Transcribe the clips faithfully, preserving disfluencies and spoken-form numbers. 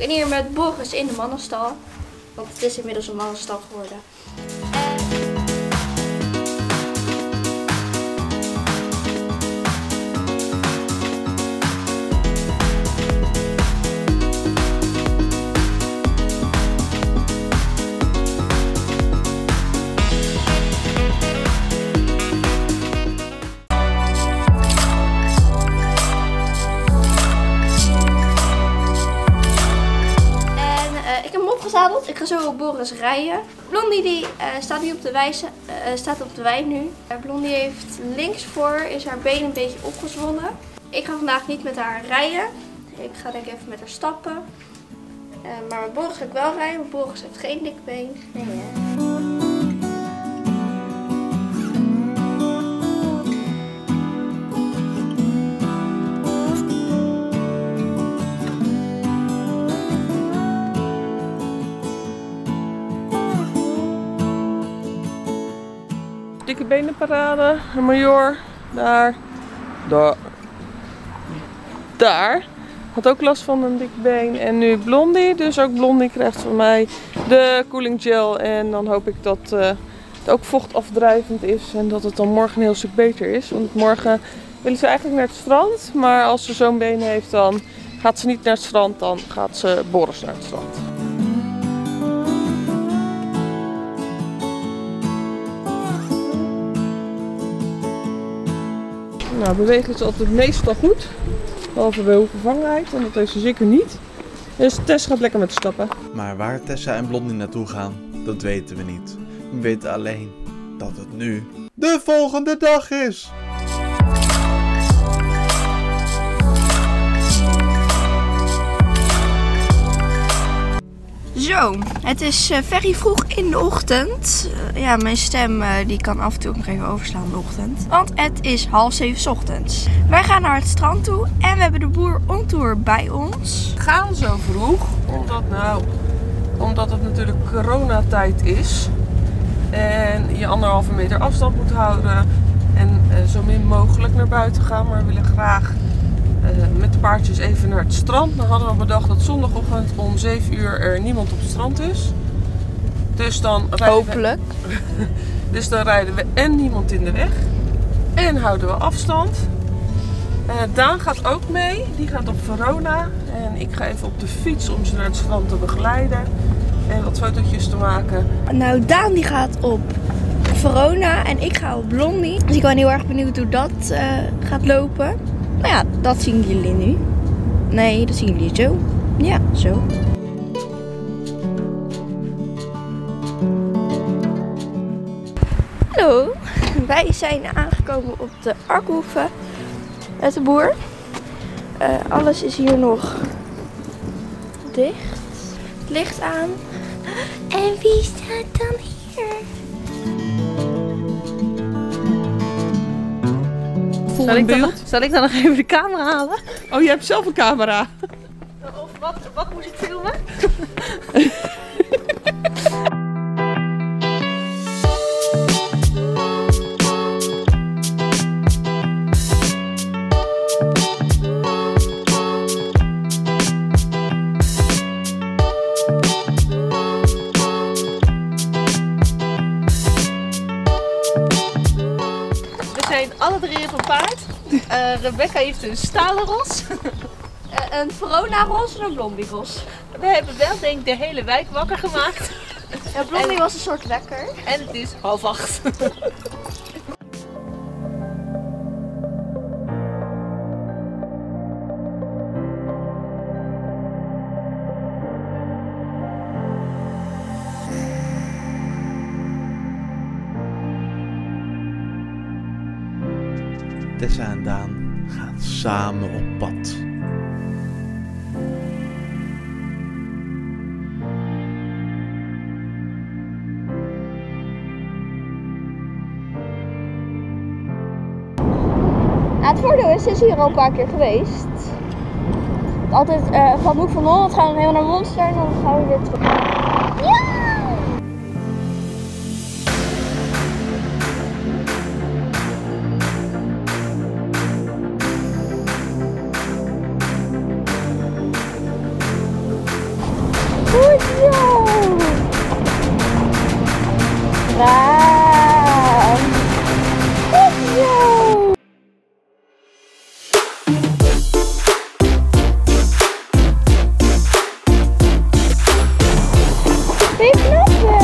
Ik ben hier met Boris in de mannenstal. Want het is inmiddels een mannenstal geworden. Ik ga zo op Boris rijden. Blondie die, uh, staat nu op de, wijze, uh, staat op de wei nu. Uh, Blondie heeft linksvoor is haar been een beetje opgezwollen. Ik ga vandaag niet met haar rijden. Ik ga denk ik even met haar stappen. Uh, maar met Boris ga ik wel rijden, want Boris heeft geen dik been. Nee, hè? Dikke benenparade, een major, daar, daar, daar. Had ook last van een dik been en nu Blondie, dus ook Blondie krijgt van mij de cooling gel en dan hoop ik dat uh, het ook vochtafdrijvend is en dat het dan morgen een heel stuk beter is. Want morgen willen ze eigenlijk naar het strand, maar als ze zo'n been heeft dan gaat ze niet naar het strand, dan gaat ze Boris naar het strand. Nou, bewegen is altijd meestal goed, behalve bij hoevervangenheid, en dat heeft ze zeker niet. Dus Tess gaat lekker met de stappen. Maar waar Tessa en Blondie naartoe gaan, dat weten we niet. We weten alleen dat het nu de volgende dag is. Zo, het is uh, very vroeg in de ochtend. Uh, ja, mijn stem uh, die kan af en toe ook nog even overslaan in de ochtend. Want het is half zeven 's ochtends. Wij gaan naar het strand toe en we hebben de boer on tour bij ons. We gaan zo vroeg, omdat, nou, omdat het natuurlijk coronatijd is. En je anderhalve meter afstand moet houden. En uh, zo min mogelijk naar buiten gaan. Maar we willen graag uh, met de paardjes even naar het strand. Dan hadden we bedacht dat zondagochtend om zeven uur er niemand op het strand is. Dus dan rijden Hopelijk. We, dus dan rijden we en niemand in de weg. En houden we afstand. Uh, Daan gaat ook mee. Die gaat op Verona. En ik ga even op de fiets om ze naar het strand te begeleiden. En wat fotootjes te maken. Nou, Daan die gaat op Verona en ik ga op Blondie. Dus ik ben heel erg benieuwd hoe dat uh, gaat lopen. Nou ja, dat zien jullie nu. Nee, dat zien jullie zo. Ja, zo. Hallo, wij zijn aangekomen op de Arkhoeve met de boer. Uh, alles is hier nog dicht. Het licht aan. En wie staat dan hier? Zal ik, dan, zal ik dan nog even de camera halen? oh, je hebt zelf een camera. Of wat, wat moet ik filmen? Alle drie van paard. Uh, Rebecca heeft een stalen ros. Uh, een Verona ros en een Blondie ros. We hebben wel denk ik de hele wijk wakker gemaakt. Ja, Blondie en, was een soort wekker. En het is half acht. Tessa en Daan gaan samen op pad. Nou, het voordeel is, ze is hier al een paar keer geweest. Altijd uh, van Hoek van Holland gaan we helemaal naar Monster en dan gaan we weer terug. Ja! Braaf. Goed zo. Geen knappen.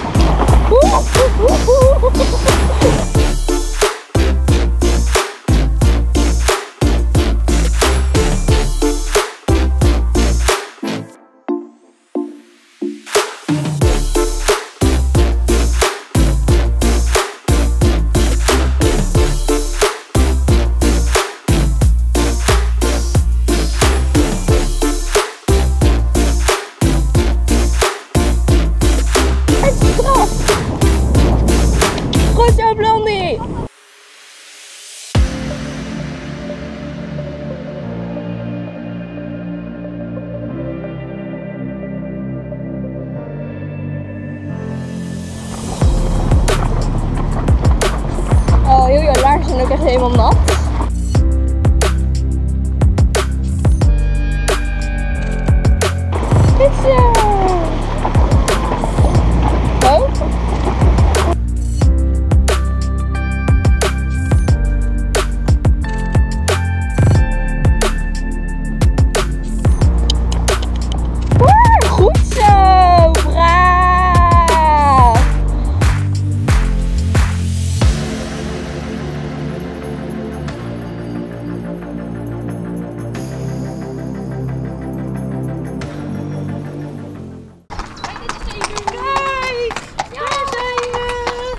Goed zo, Blondie! Oh, heel je laarzen zijn ook echt helemaal nat. Goed zo! Oh? Goed zo, braaf! Kijk, daar zijn we!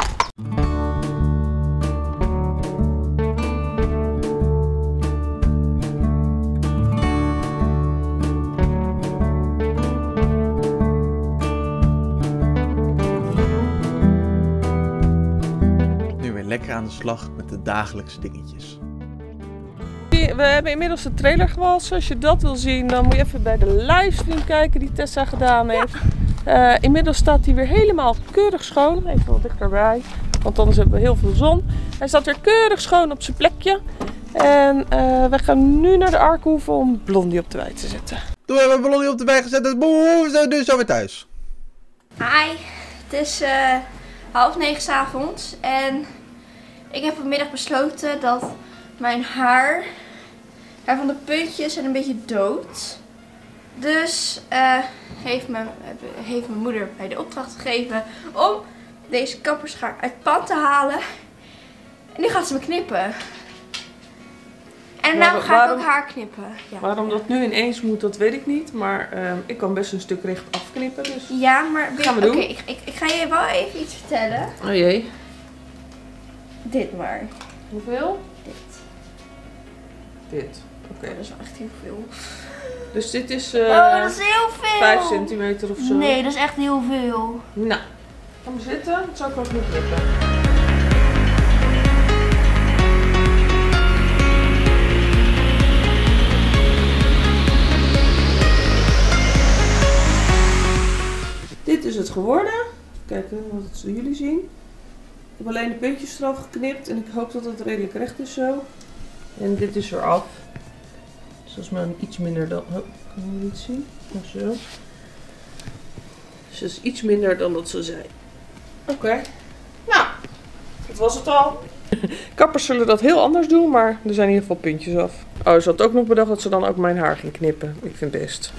Nu weer lekker aan de slag met de dagelijkse dingetjes. We hebben inmiddels de trailer gewassen. Als je dat wil zien, dan moet je even bij de livestream kijken die Tessa gedaan heeft. Uh, inmiddels staat hij weer helemaal keurig schoon. Even wat dichterbij, want anders hebben we heel veel zon. Hij staat weer keurig schoon op zijn plekje. En uh, we gaan nu naar de Arkenhoeve om Blondie op de wei te zetten. Toen hebben we Blondie op de wei gezet, dus boe, we zijn nu zo weer thuis. Hi, het is uh, half negen 's avonds en ik heb vanmiddag besloten dat mijn haar, haar van de puntjes zijn een beetje dood. Dus uh, heeft, mijn, heeft mijn moeder mij de opdracht gegeven om deze kapperschaar uit het pand te halen. En nu gaat ze me knippen. En daarna ga ik ook haar knippen. Ja. Waarom dat nu ineens moet, dat weet ik niet. Maar uh, ik kan best een stuk recht afknippen. Dus Ja, maar gaan we doen. Oké, ik, ik, ik ga je wel even iets vertellen. Oh jee. Dit maar. Hoeveel? Dit. Dit. Oké. Okay. Dat is wel echt heel veel. Dus dit is uh, oh, dat is heel veel. vijf centimeter of zo. Nee, dat is echt heel veel. Nou, ga maar zitten. Dat zou ik ook niet knippen. Dit is het geworden. Kijken wat het jullie zien. Ik heb alleen de puntjes eraf geknipt en ik hoop dat het redelijk recht is zo. En dit is eraf. Dus dat is maar iets minder dan... Oh, kan je niet zien? Maar zo. Dus dat is iets minder dan dat ze zei. Oké. Okay. Nou, dat was het al. Kappers zullen dat heel anders doen, maar er zijn in ieder geval puntjes af. Oh, ze had ook nog bedacht dat ze dan ook mijn haar ging knippen. Ik vind het best.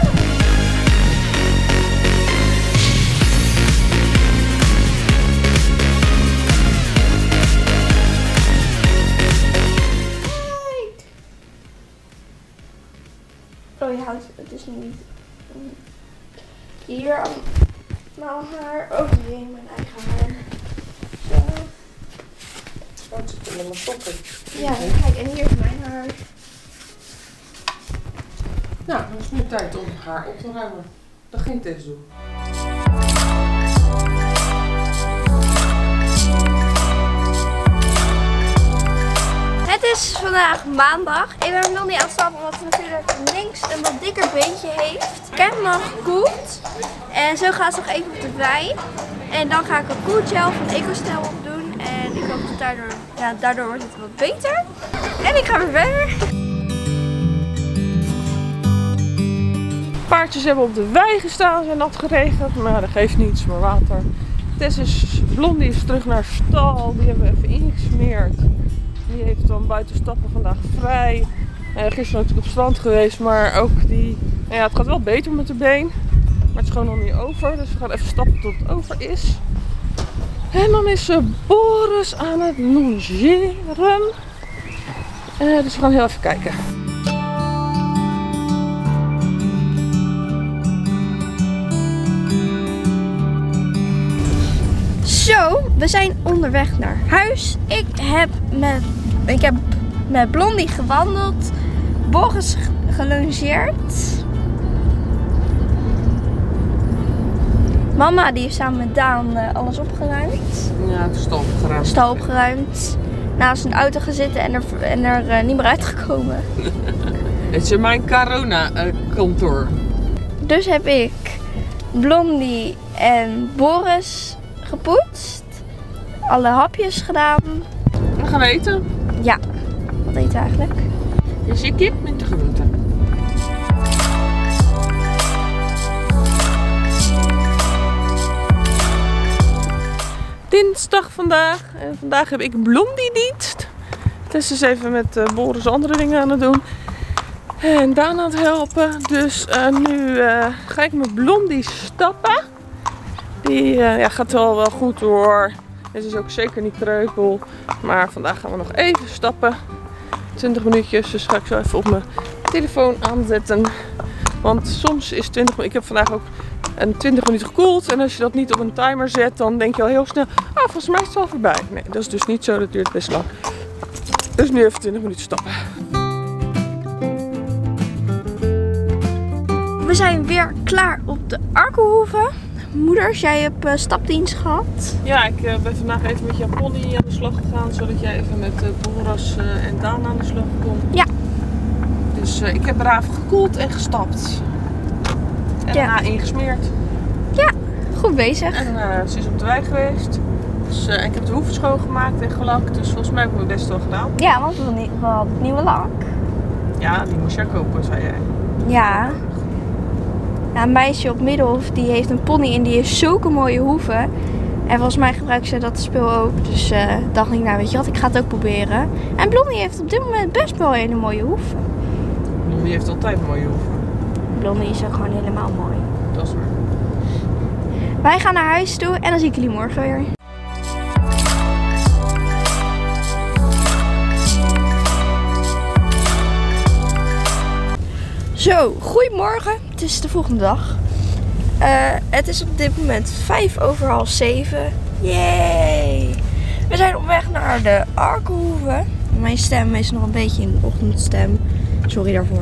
Oh, je houdt het is niet. Hier allemaal haar. Oh jee, mijn eigen haar. Zo. Oh, het zit in mijn sokken. Ja, kijk, en hier is mijn haar. Nou, dan is het nu tijd om haar op te ruimen. Dat ging Tess doen. Het is vandaag maandag. Ik ben Blondie aan het stappen omdat ze natuurlijk links een wat dikker beentje heeft. Ik heb hem nog gekoeld. En zo gaat ze nog even op de wei. En dan ga ik een koelgel van EcoStyle op doen. En ik hoop dat daardoor, ja, daardoor wordt het wat beter. En ik ga weer verder. Paardjes hebben op de wei gestaan, zijn nat geregend. Maar dat geeft niets, maar water. Tess is, Blondie is terug naar stal. Die hebben we even ingesmeerd. Die heeft dan buiten stappen vandaag vrij. Uh, gisteren natuurlijk op het strand geweest, maar ook die... Nou ja, het gaat wel beter met de been. Maar het is gewoon nog niet over. Dus we gaan even stappen tot het over is. En dan is uh, Boris aan het longeren. Uh, dus we gaan heel even kijken. Zo, we zijn onderweg naar huis. Ik heb met, ik heb met Blondie gewandeld. Boris gelongeerd. Mama die heeft samen met Daan uh, alles opgeruimd. Ja, de stal opgeruimd. Stal opgeruimd. Naast een auto gezeten en er, en er uh, niet meer uitgekomen. Het is mijn corona-kantoor. Dus heb ik Blondie en Boris gepoetst. Alle hapjes gedaan. We gaan eten. Ja, wat eten we eigenlijk? Dus je kip met de groenten. Dinsdag vandaag. En vandaag heb ik Blondie-dienst. Tess is even met uh, Boris andere dingen aan het doen. En Daan aan het helpen. Dus uh, nu uh, ga ik met Blondie stappen. Die uh, ja, gaat wel wel goed hoor. Het is ook zeker niet kreupel. Maar vandaag gaan we nog even stappen. twintig minuutjes. Dus ga ik zo even op mijn telefoon aanzetten. Want soms is twintig minuten. Ik heb vandaag ook een twintig minuten gekoeld. En als je dat niet op een timer zet, dan denk je al heel snel. Ah, volgens mij is het al voorbij. Nee, dat is dus niet zo. Dat duurt best lang. Dus nu even twintig minuten stappen. We zijn weer klaar op de Arkenhoeve. Moeders, jij hebt uh, stapdienst gehad. Ja, ik uh, ben vandaag even met jouw pony aan de slag gegaan. Zodat jij even met uh, Boris uh, en Daan aan de slag kon. Ja. Dus uh, ik heb braaf gekoeld en gestapt. En ja. daarna ingesmeerd. Ja, goed bezig. En uh, ze is op de wei geweest. Dus uh, ik heb de hoeven schoongemaakt en gelakt. Dus volgens mij hebben we het best wel gedaan. Ja, want we hadden nieuwe lak. Ja, die moest jij kopen, zei jij. Ja. Ja, een meisje op Middelhof die heeft een pony en die heeft zulke mooie hoeven. En volgens mij gebruikt ze dat spul ook. Dus uh, dacht ik, nou weet je wat, ik ga het ook proberen. En Blondie heeft op dit moment best wel hele mooie hoeven. Blondie heeft altijd mooie hoeven. Blondie is ook gewoon helemaal mooi. Dat is waar. Wij gaan naar huis toe en dan zie ik jullie morgen weer. Zo, goedemorgen. Het is de volgende dag. Uh, het is op dit moment vijf over half zeven. Yay! We zijn op weg naar de Arkenhoeve. Mijn stem is nog een beetje in de ochtendstem. Sorry daarvoor.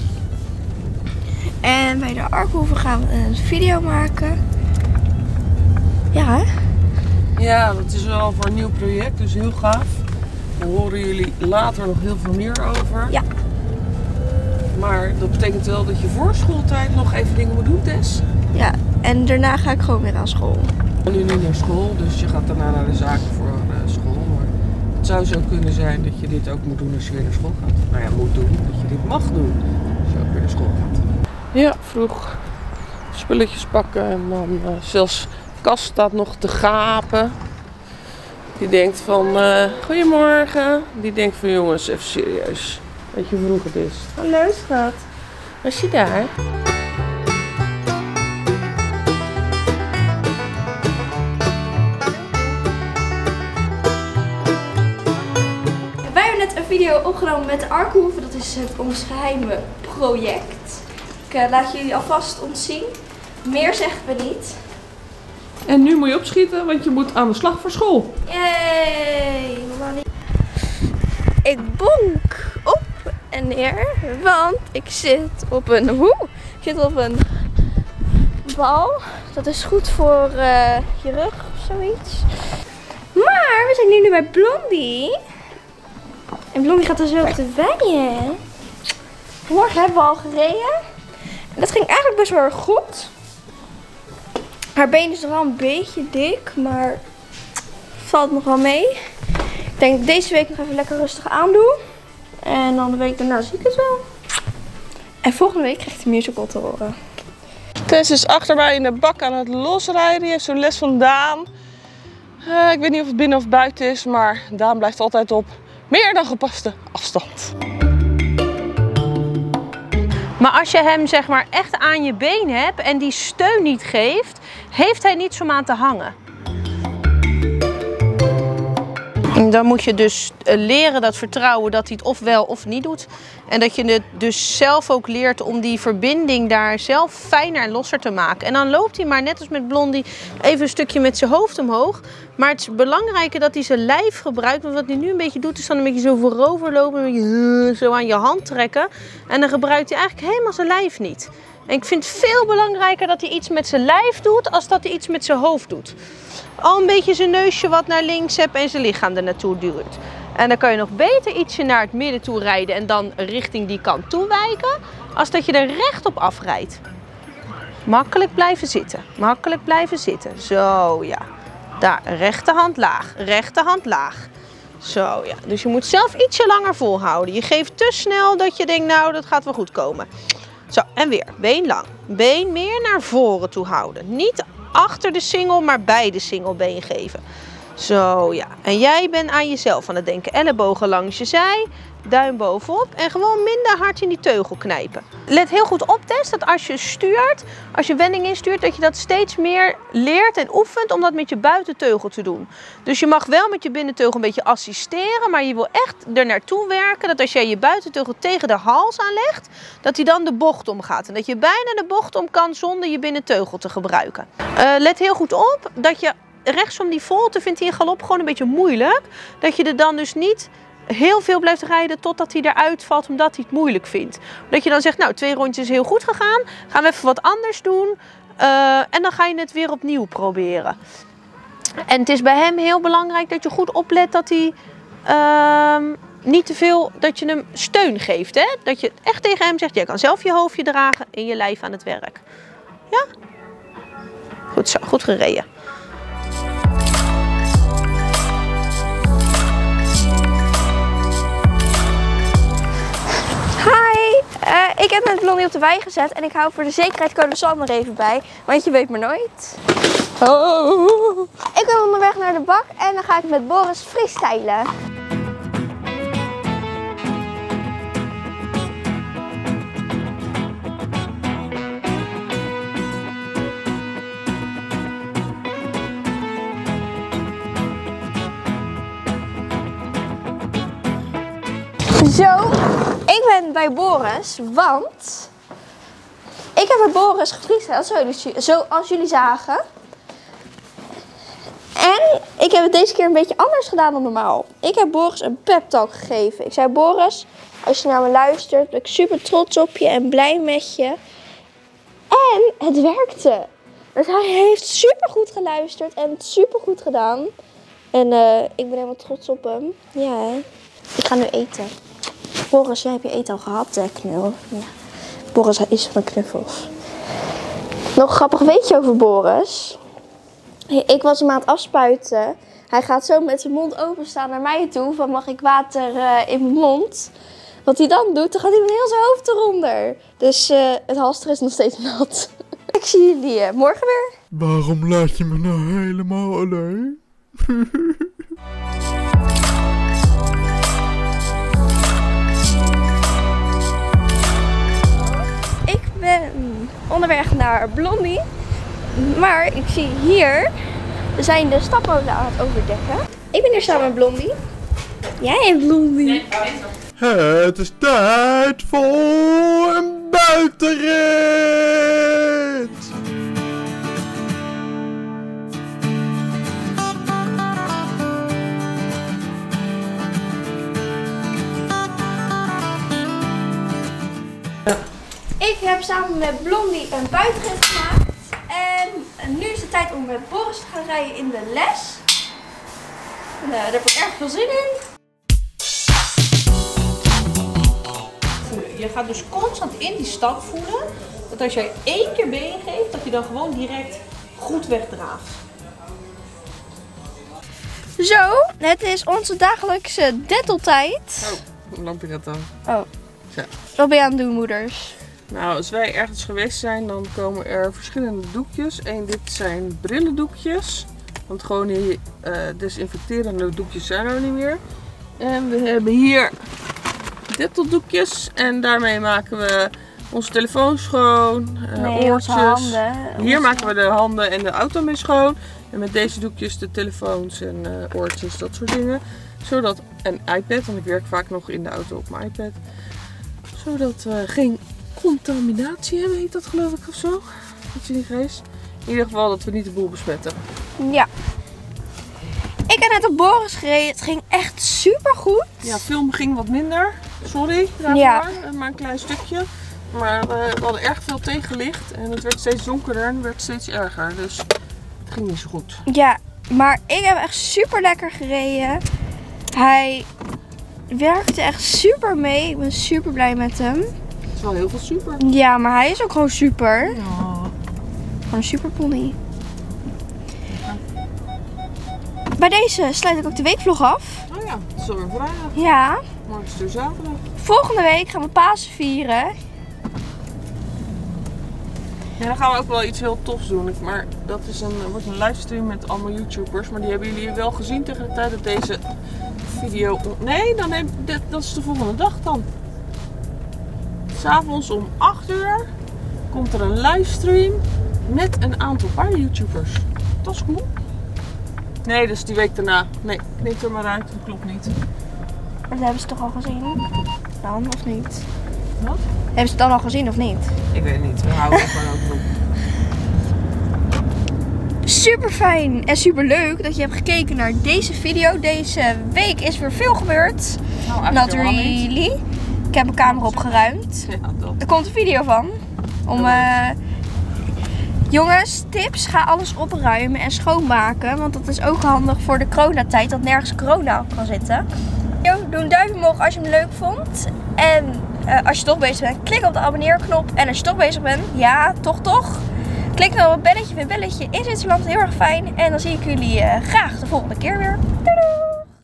En bij de Arkenhoeve gaan we een video maken. Ja, hè? Ja, dat is wel voor een nieuw project, dus heel gaaf. Daar horen jullie later nog heel veel meer over. Ja. Maar dat betekent wel dat je voor schooltijd nog even dingen moet doen, Tess. Ja, en daarna ga ik gewoon weer aan school. Ik ga nu niet naar school, dus je gaat daarna naar de zaken voor uh, school. Maar het zou zo kunnen zijn dat je dit ook moet doen als je weer naar school gaat. Nou ja, moet doen, dat je dit mag doen als je ook weer naar school gaat. Ja, vroeg spulletjes pakken en dan uh, zelfs Kas staat nog te gapen. Die denkt van, uh, goedemorgen. Die denkt van, jongens, even serieus. Weet je hoe vroeg het is? Hallo schat, was je daar? Wij hebben net een video opgenomen met de Arkenhoeve. Dat is het, ons geheime project. Ik uh, laat jullie alvast ontzien. Meer zeggen we niet. En nu moet je opschieten, want je moet aan de slag voor school. Yay! Ik bonk op en neer, want ik zit op een hoe? Ik zit op een bal. Dat is goed voor uh, je rug of zoiets. Maar we zijn nu, nu bij Blondie. En Blondie gaat er zo op de weien. Morgen hebben we al gereden. En dat ging eigenlijk best wel erg goed. Haar been is nog wel een beetje dik, maar valt nog wel mee. Ik denk dat ik deze week nog even lekker rustig aandoe. En dan de week daarna zie ik het wel. En volgende week krijg ik de musical te horen. Tess is achter mij in de bak aan het losrijden. Die heeft zo'n les van Daan. Uh, ik weet niet of het binnen of buiten is, maar Daan blijft altijd op meer dan gepaste afstand. Maar als je hem zeg maar echt aan je been hebt en die steun niet geeft, heeft hij niets om aan te hangen. Dan moet je dus leren dat vertrouwen dat hij het of wel of niet doet. En dat je het dus zelf ook leert om die verbinding daar zelf fijner en losser te maken. En dan loopt hij maar net als met Blondie even een stukje met zijn hoofd omhoog. Maar het is belangrijker dat hij zijn lijf gebruikt. Want wat hij nu een beetje doet is dan een beetje zo voorover lopen. Een beetje zo aan je hand trekken. En dan gebruikt hij eigenlijk helemaal zijn lijf niet. En ik vind het veel belangrijker dat hij iets met zijn lijf doet als dat hij iets met zijn hoofd doet. Al een beetje zijn neusje wat naar links hebt en zijn lichaam er naartoe duwt. En dan kan je nog beter ietsje naar het midden toe rijden en dan richting die kant toe wijken, als dat je er recht op afrijdt. Makkelijk blijven zitten, makkelijk blijven zitten. Zo ja, daar, rechterhand laag, rechterhand laag. Zo ja, dus je moet zelf ietsje langer volhouden. Je geeft te snel dat je denkt, nou dat gaat wel goed komen. Zo, en weer, been lang. Been meer naar voren toe houden. Niet achter de singel, maar bij de singelbeen geven. Zo, ja. En jij bent aan jezelf aan het denken. Ellebogen langs je zij, duim bovenop en gewoon minder hard in die teugel knijpen. Let heel goed op, Tess, dat als je stuurt, als je wending instuurt, dat je dat steeds meer leert en oefent om dat met je buitenteugel te doen. Dus je mag wel met je binnenteugel een beetje assisteren, maar je wil echt er naartoe werken dat als jij je buitenteugel tegen de hals aanlegt, dat hij dan de bocht omgaat. En dat je bijna de bocht om kan zonder je binnenteugel te gebruiken. Uh, let heel goed op dat je rechtsom die volte vindt hij in galop gewoon een beetje moeilijk. Dat je er dan dus niet heel veel blijft rijden totdat hij eruit valt omdat hij het moeilijk vindt. Dat je dan zegt, nou twee rondjes is heel goed gegaan. Gaan we even wat anders doen. Uh, en dan ga je het weer opnieuw proberen. En het is bij hem heel belangrijk dat je goed oplet dat hij uh, niet te veel, dat je hem steun geeft. Hè? Dat je echt tegen hem zegt, jij kan zelf je hoofdje dragen en je lijf aan het werk. Ja? Goed zo, goed gereden. Uh, ik heb met Blondie op de wei gezet en ik hou voor de zekerheid code Sander er even bij, want je weet maar nooit. Oh. Ik ben onderweg naar de bak en dan ga ik met Boris freestylen. Zo, ik ben bij Boris, want ik heb met Boris gefreestyled, zo, zoals jullie zagen. En ik heb het deze keer een beetje anders gedaan dan normaal. Ik heb Boris een pep talk gegeven. Ik zei, Boris, als je naar me luistert, ben ik super trots op je en blij met je. En het werkte. Dus hij heeft super goed geluisterd en het super goed gedaan. En uh, ik ben helemaal trots op hem. Ja, hè? Ik ga nu eten. Boris, jij hebt je eten al gehad, hè, knul? Ja. Boris is van de knuffels. Nog een grappig weetje over Boris. Ik was hem aan het afspuiten. Hij gaat zo met zijn mond openstaan naar mij toe. Van, mag ik water uh, in mijn mond? Wat hij dan doet, dan gaat hij met heel zijn hoofd eronder. Dus uh, het halster is nog steeds nat. Ik zie jullie uh, morgen weer. Waarom laat je me nou helemaal alleen? Ik ben onderweg naar Blondie. Maar ik zie hier, we zijn de stapmolen aan het overdekken. Ik ben hier samen met Blondie. Jij en Blondie. Het is tijd voor een buitenrit! Ik heb samen met Blondie een buitenrit gemaakt. En nu is het tijd om met Boris te gaan rijden in de les. En, uh, daar heb ik erg veel zin in. Je gaat dus constant in die stap voelen dat als jij één keer been geeft, dat je dan gewoon direct goed wegdraagt. Zo, het is onze dagelijkse dentaltijd. Oh, een lampje gaat dan. Oh. Ja. Wat ben je aan het doen, moeders? Nou, als wij ergens geweest zijn, dan komen er verschillende doekjes. Eén, dit zijn brillendoekjes. Want gewoon die uh, desinfecterende doekjes zijn er niet meer. En we hebben hier Dettol-doekjes. En daarmee maken we onze telefoon schoon, uh, nee, oortjes. Handen, Hier onze... maken we de handen en de auto mee schoon. En met deze doekjes de telefoons en uh, oortjes, dat soort dingen. Zodat een iPad, want ik werk vaak nog in de auto op mijn iPad. Zodat we geen contaminatie hebben, heet dat geloof ik of zo. Dat je niet geweest. In ieder geval dat we niet de boel besmetten. Ja. Ik heb net op Boris gereden. Het ging echt super goed. Ja, film ging wat minder. Sorry daarvoor. Ja. Maar een klein stukje. Maar uh, we hadden erg veel tegenlicht. En het werd steeds donkerder en het werd steeds erger. Dus het ging niet zo goed. Ja, maar ik heb echt super lekker gereden. Hij werkte echt super mee. Ik ben super blij met hem. Het is wel heel veel super. Ja, maar hij is ook gewoon super. Ja. Gewoon een super pony. Bij deze sluit ik ook de weekvlog af. Oh ja, het is alweer vrijdag. Ja. Morgen is het weer zaterdag. Volgende week gaan we Pasen vieren. Ja, dan gaan we ook wel iets heel tofs doen. Maar dat is een, wordt een livestream met allemaal YouTubers. Maar die hebben jullie wel gezien tegen de tijd dat deze video... Nee, dan heb, dit, dat is de volgende dag dan. 'S Avonds om acht uur komt er een livestream met een aantal paar YouTubers. Dat is cool. Nee, dat is die week daarna. Nee, knip er maar uit. Dat klopt niet. Maar dat hebben ze toch al gezien? Dan of niet? Wat? Hebben ze het dan al gezien of niet? Ik weet het niet. We houden het gewoon over op. Super fijn en super leuk dat je hebt gekeken naar deze video. Deze week is weer veel gebeurd. Nou, Not helemaal niet. really. Ik heb mijn kamer opgeruimd. Ja, dat. Er komt een video van. Om, uh, jongens, tips. Ga alles opruimen en schoonmaken. Want dat is ook handig voor de coronatijd. Dat nergens corona op kan zitten. Yo, doe een duimpje omhoog als je hem leuk vond. En uh, als je toch bezig bent, klik op de abonneerknop. En als je toch bezig bent, ja, toch toch. Klik dan op het belletje, weer belletje in Zwitserland. Heel erg fijn. En dan zie ik jullie uh, graag de volgende keer weer. Doei doei!